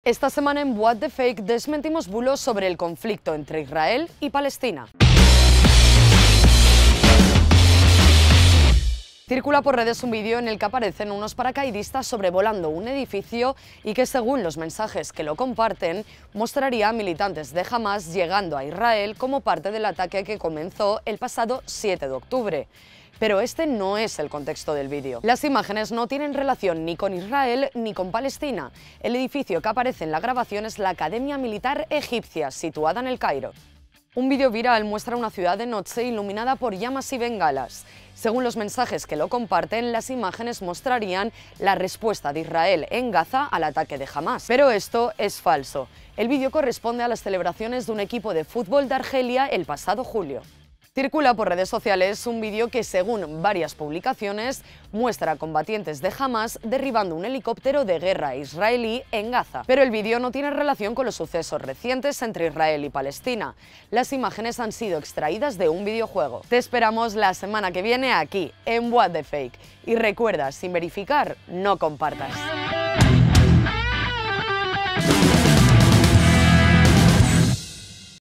Esta semana en What the Fake desmentimos bulos sobre el conflicto entre Israel y Palestina. Circula por redes un vídeo en el que aparecen unos paracaidistas sobrevolando un edificio y que, según los mensajes que lo comparten, mostraría a militantes de Hamas llegando a Israel como parte del ataque que comenzó el pasado 7 de octubre. Pero este no es el contexto del vídeo. Las imágenes no tienen relación ni con Israel ni con Palestina. El edificio que aparece en la grabación es la Academia Militar Egipcia, situada en El Cairo. Un vídeo viral muestra una ciudad de noche iluminada por llamas y bengalas. Según los mensajes que lo comparten, las imágenes mostrarían la respuesta de Israel en Gaza al ataque de Hamas. Pero esto es falso. El vídeo corresponde a las celebraciones de un equipo de fútbol de Argelia el pasado julio. Circula por redes sociales un vídeo que, según varias publicaciones, muestra a combatientes de Hamas derribando un helicóptero de guerra israelí en Gaza. Pero el vídeo no tiene relación con los sucesos recientes entre Israel y Palestina. Las imágenes han sido extraídas de un videojuego. Te esperamos la semana que viene aquí, en What the Fake. Y recuerda, sin verificar, no compartas.